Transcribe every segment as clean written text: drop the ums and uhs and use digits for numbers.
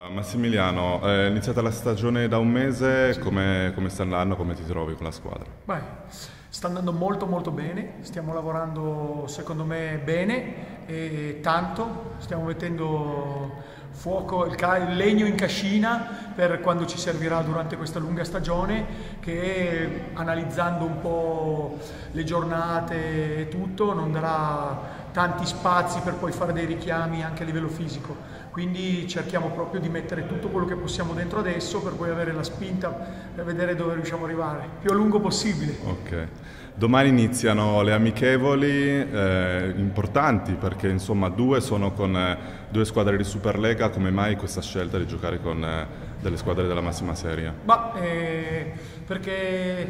Massimiliano, è iniziata la stagione da un mese, come sta andando, come ti trovi con la squadra? Beh, sta andando molto bene, stiamo lavorando secondo me bene e tanto, stiamo mettendo fuoco, il legno in cascina per quando ci servirà durante questa lunga stagione che analizzando un po' le giornate e tutto non darà tanti spazi per poi fare dei richiami anche a livello fisico. Quindi cerchiamo proprio di mettere tutto quello che possiamo dentro adesso per poi avere la spinta per vedere dove riusciamo ad arrivare, più a lungo possibile. Ok. Domani iniziano le amichevoli importanti perché insomma due sono con due squadre di Superlega. Come mai questa scelta di giocare con delle squadre della massima serie? Perché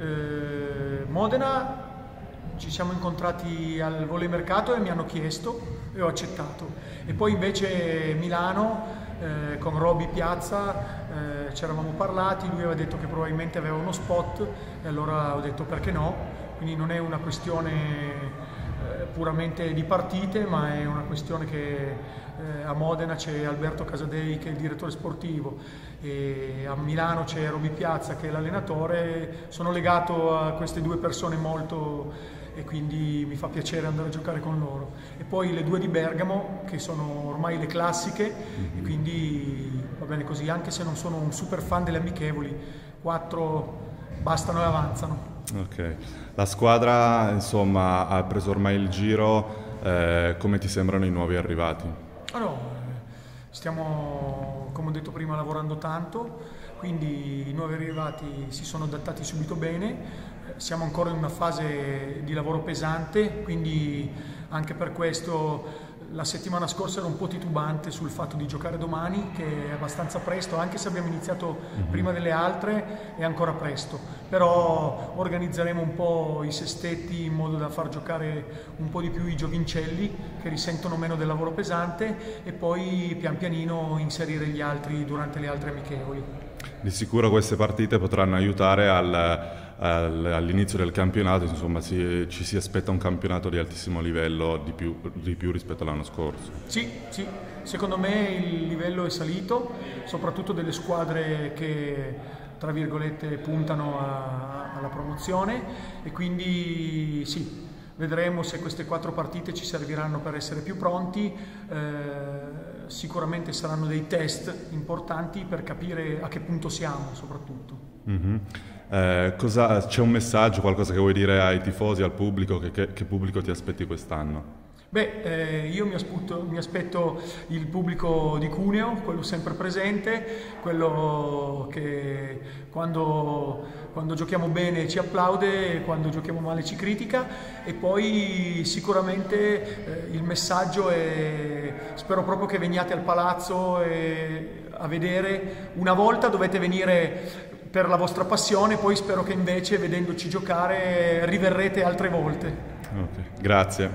Modena ci siamo incontrati al voleimercato e mi hanno chiesto e ho accettato. E poi invece Milano con Roby Piazza ci eravamo parlati, lui aveva detto che probabilmente aveva uno spot e allora ho detto perché no, quindi non è una questione puramente di partite, ma è una questione che a Modena c'è Alberto Casadei che è il direttore sportivo e a Milano c'è Roby Piazza che è l'allenatore. Sono legato a queste due persone molto e quindi mi fa piacere andare a giocare con loro. E poi le due di Bergamo che sono ormai le classiche e quindi va bene così, anche se non sono un super fan delle amichevoli, 4 bastano e avanzano. Ok. La squadra insomma ha preso ormai il giro, come ti sembrano i nuovi arrivati? Allora, stiamo, come ho detto prima, lavorando tanto, quindi i nuovi arrivati si sono adattati subito bene, siamo ancora in una fase di lavoro pesante, quindi anche per questo la settimana scorsa ero un po' titubante sul fatto di giocare domani, che è abbastanza presto, anche se abbiamo iniziato prima delle altre, è ancora presto, però organizzeremo un po' i sestetti in modo da far giocare un po' di più i giovincelli che risentono meno del lavoro pesante e poi pian pianino inserire gli altri durante le altre amichevoli. Di sicuro queste partite potranno aiutare all'inizio del campionato, insomma ci si aspetta un campionato di altissimo livello di più rispetto all'anno scorso. Sì, secondo me il livello è salito, soprattutto delle squadre che tra virgolette puntano alla promozione e quindi sì, vedremo se queste 4 partite ci serviranno per essere più pronti. Sicuramente saranno dei test importanti per capire a che punto siamo soprattutto. C'è un messaggio, qualcosa che vuoi dire ai tifosi, al pubblico? Che pubblico ti aspetti quest'anno? Io mi aspetto il pubblico di Cuneo, quello sempre presente, quello che quando giochiamo bene ci applaude e quando giochiamo male ci critica e poi sicuramente il messaggio è spero proprio che veniate al palazzo a vedere. Una volta dovete venire per la vostra passione, poi spero che invece vedendoci giocare riverrete altre volte. Okay, grazie.